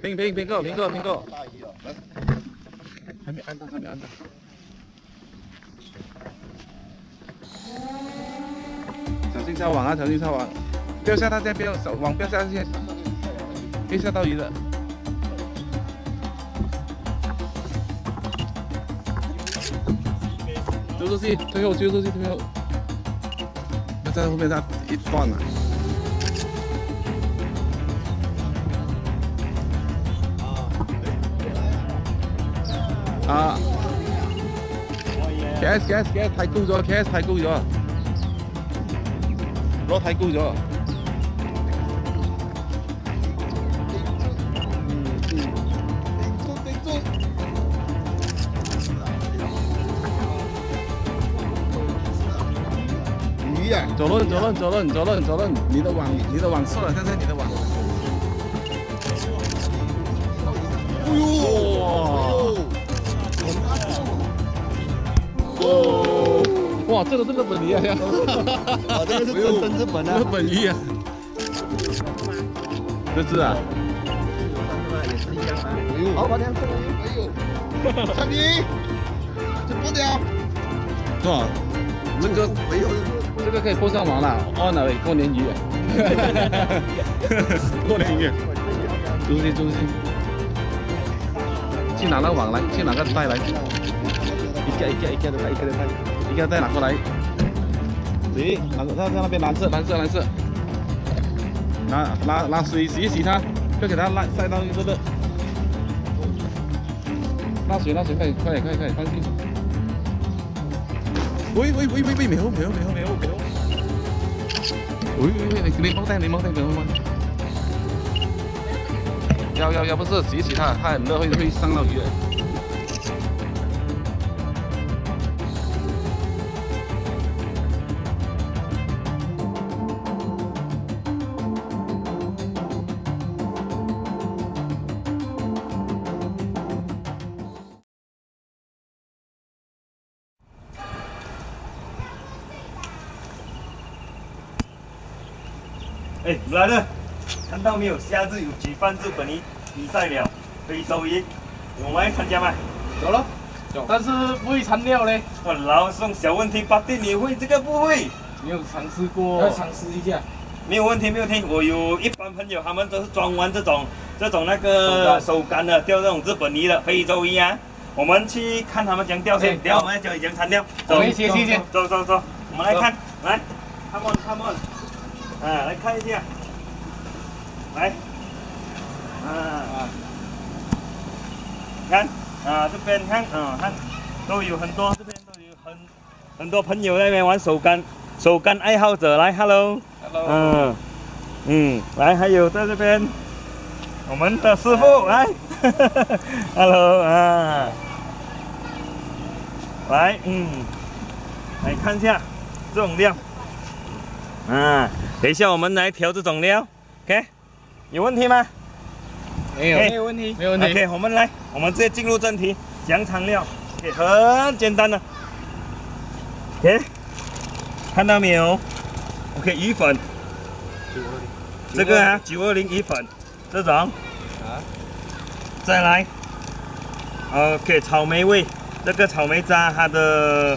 平够。还没按到。小心烧网，不要吓大家，不要网不要下去，会吓到鱼的。揪出去，最后。那在后面它一断了。啊 ！gas 太高咗，gas 太高咗，攞太高咗。頂住！鱼啊！左轮，你的网错了，看看你的网。哎呦！哇，这个是日本鱼啊！ 哦，这个是真日本啊， 日本鱼啊！这是啊。 也是一样啊。好，把两个，哎呦，长鱼，这不掉。 哇，这个可以播上网了，哦，那位过年鱼。过年鱼。出去。去拿那个网来，去拿个带来。一个带拿过来。对，在那边蓝色。拿水洗一洗它，不要给它晒到热的。拉水，快点放进去。喂，没有。喂，柠檬蛋。要不是洗一洗它很热会伤到鱼的。 哎，来了，看到没有？下次有举办日本鱼比赛了，非洲鱼，我们来参加吗？ 走了，但是不会缠料嘞。 老送小问题，八定你会，这个不会。 没有尝试过，要尝试一下。 没有问题。我有一般朋友，他们都是专玩这种那个手竿的，钓这种日本鱼的非洲鱼啊。我们去看他们怎样钓先，等下我们教你怎样缠料。走，谢。走，我们来看，来 ，come on。啊，来看一下，来，看，这边看，看，都有很多，这边都有很多朋友在那边玩手竿爱好者，来 ，hello， 来，还有在这边，我们的师傅来，hello 啊，来，来看一下这种料。等一下我们来调这种料 ，OK， 有问题吗？ 没有问题。 OK， 我们直接进入正题，讲材料 ，OK， 很简单的 ，OK， 看到没有 ？OK， 鱼粉，这个920鱼粉，这种，再来 ，OK， 草莓味，这个草莓渣它的。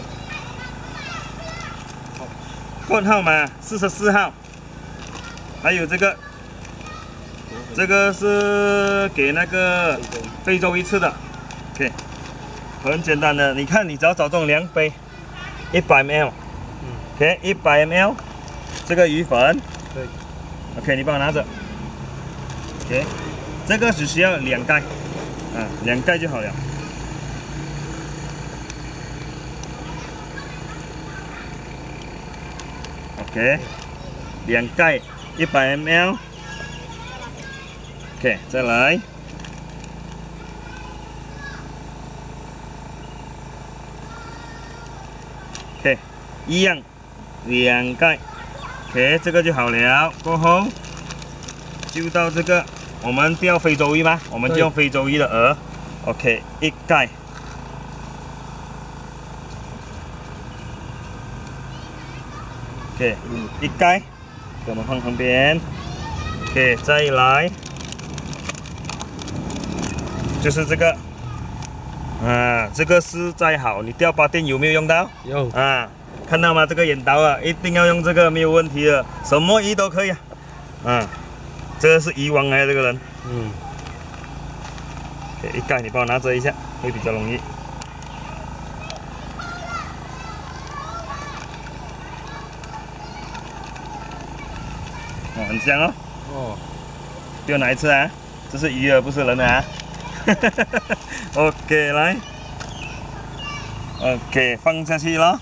罐号码44号，还有这个是给那个非洲鱼吃的 ，OK， 很简单的，你看你只要找这种量杯，100 ml，OK， 100 ml， 这个鱼粉，对 ，OK， 你帮我拿着 ，OK， 这个只需要2盖，2盖就好了。OK， 2盖100 ml。OK， 再来。OK， 一样，2盖。OK， 这个就好了。过后就到这个，我们钓非洲鱼吗？我们就用非洲鱼的饵。OK， 1盖。OK， 1盖，给我们放旁边。OK， 再来就是这个，这个是再好，你钓八电有没有用到？ 有啊，看到吗？这个眼刀啊，一定要用这个，没有问题的，什么鱼都可以啊。这个是鱼王来的这个人。一盖你帮我拿着一下，会比较容易。很香哦。钓哪一次啊？这是鱼儿，不是人啊。OK， 来。OK， 放下去咯。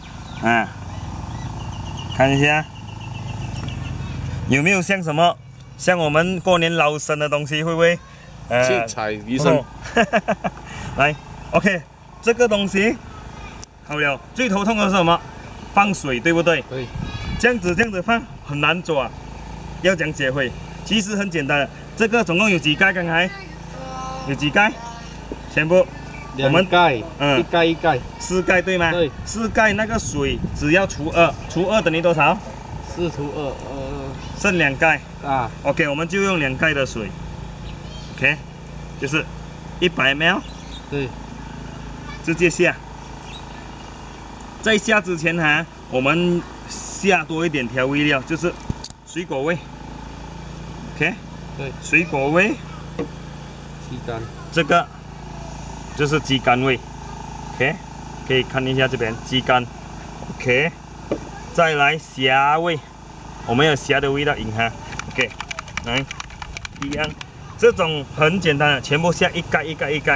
看一下有没有像什么，像我们过年捞生的东西，会不会？ 七彩鱼生。 来 ，OK， 这个东西好了，最头痛的是什么？放水，对不对？ 对。 这样子放很难抓，要讲解会。其实很简单的，这个总共有几盖？刚才有几盖？全部。 2盖，一盖一盖 ，4盖对吗？对。4盖那个水只要除2，除2等于多少 ？4除2， 剩2盖啊。 OK， 我们就用2盖的水。OK， 就是100 ml。 对。 直接下。在下之前我们下多一点调味料，就是水果味。OK。 对。 水果味。 鸡肝。 这个。就是鸡肝味 ，OK， 可以看一下这边鸡肝 ，OK， 再来虾味，我们有虾的味道引哈 ，OK， 来一样，这种很简单的，全部下一盖一盖一盖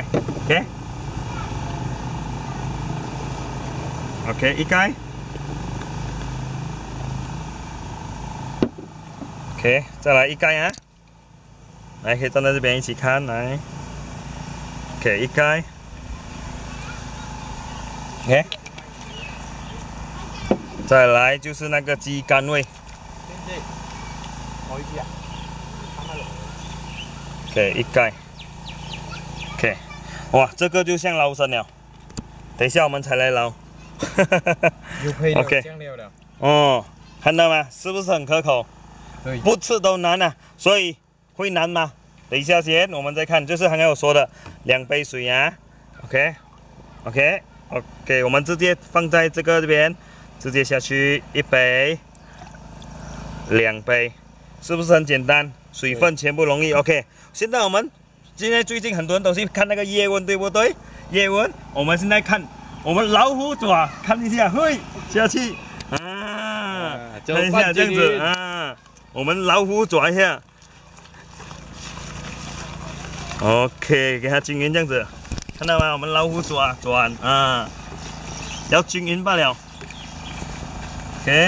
，OK， 一盖 ，OK， 再来一盖啊，来可以站在这边一起看来。OK， 一盖 ，OK， 再来就是那个鸡肝味 ，OK， 一盖 ，OK， 哇，这个就像捞生了，等一下我们才来捞， 有配料 OK， 酱料了， 哦，看到吗？是不是很可口？ 对， 不吃都难啊，所以会难吗？等一下先，我们再看，就是刚才我说的2杯水啊 ，OK， 我们直接放在这边，直接下去1杯、2杯，是不是很简单？水分全部容易 OK。现在最近很多人都去看那个叶问，对不对？叶问，我们现在看我们老虎爪，看一下，嘿，下去啊，看一下这样子啊，我们老虎爪一下。OK， 给它均匀这样子，看到吗？我们老虎转啊，要均匀罢了。OK，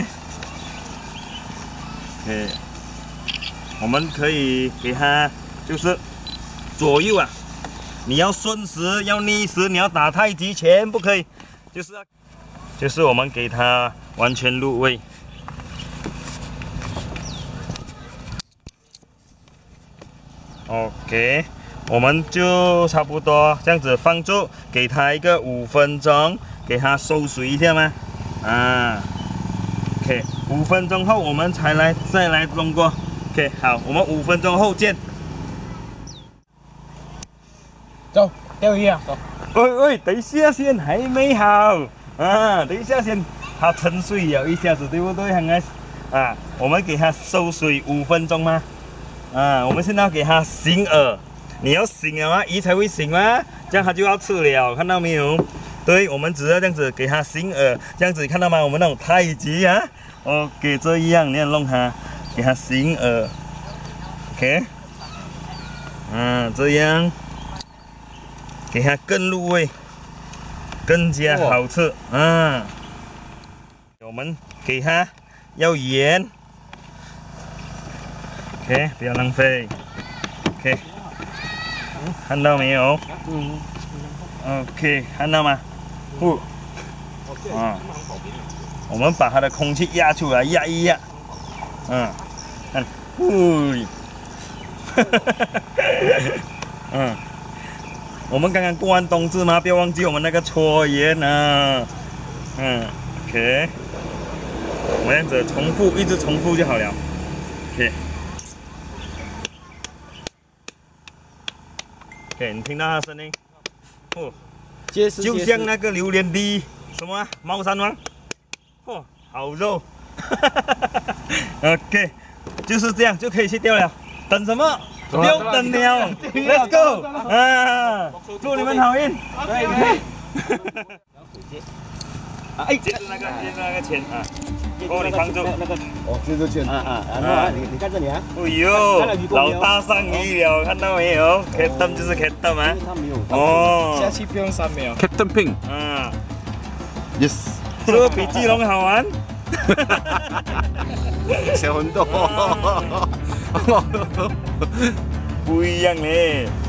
我们可以给它就是左右啊，你要顺时，要逆时，你要打太极，全部可以，就是我们给它完全入味。OK。我们就差不多这样子放住，给它一个5分钟，给它收水一下嘛。OK， 5分钟后我们再来弄过。OK， 好，我们5分钟后见。 走，钓鱼啊！走。 喂，等一下先，还没好等一下先，它沉睡了一下子，对不对？我们给它收水5分钟吗？我们现在要给它醒饵。你要醒了吗？鱼才会醒吗？这样它就要吃了，看到没有？对，我们只要这样子给它醒饵，这样子看到吗？我们那种太极啊，OK， 这样你要弄它，给它醒饵 ，OK， 这样给它更入味，更加好吃我们给它要盐 ，OK， 不要浪费 ，OK。看到没有？OK， 看到吗？我们把它的空气压出来，压一压。看，我们刚刚过完冬至嘛，不要忘记我们那个搓盐啊。OK， 我们这样子重复，一直重复就好了。OK。 OK， 你听到它的声音，哦， 结实， 就像那个榴莲的什么啊猫山王，哦，好肉。OK， 就是这样就可以去钓了。等什么？不用等了 ，Let's go！ 啊，祝你们好运。 对。 哎，接着那个钱啊，哦，你扛住。 哦，接着钱。你看这里啊。 哎呦，老大上鱼了，看到没有 ？Captain 就是 Captain 啊。哦。 下期不用3秒。 Captain Pink。 啊 Yes。 是不是比基隆好玩？ 小很多。 不一样嘞。